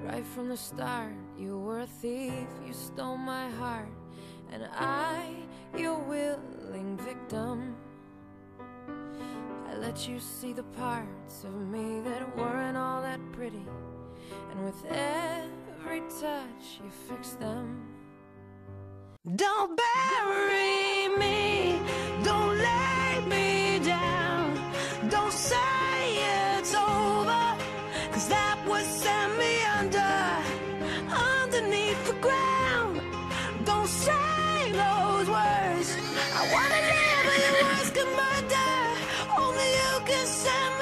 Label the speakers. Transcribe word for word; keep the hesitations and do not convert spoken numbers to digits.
Speaker 1: Right from the start, you were a thief, you stole my heart, and I, your willing victim. I let you see the parts of me that weren't all that pretty, and with every touch you fixed them. Don't bury me, don't lay me down, don't say it's over, 'cause that would send me under, underneath the ground. Don't say those words, I wanna live but your words can murder, only you can send